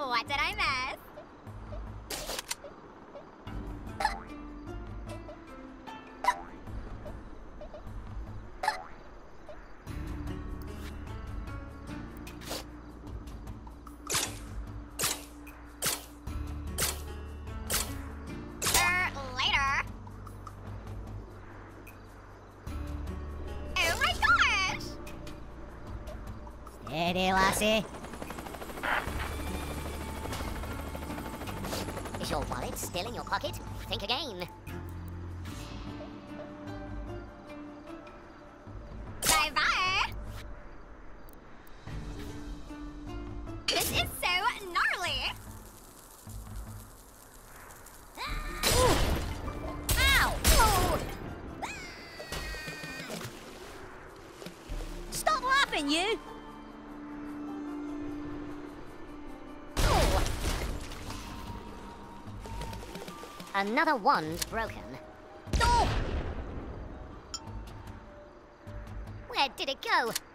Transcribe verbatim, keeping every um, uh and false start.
What did I miss? Er, later. Oh my gosh! Steady, lassie. Is your wallet still in your pocket? Think again. Bye-bye! This is so gnarly! Ow! Oh. Stop laughing, you! Another wand broken. Oh! Where did it go?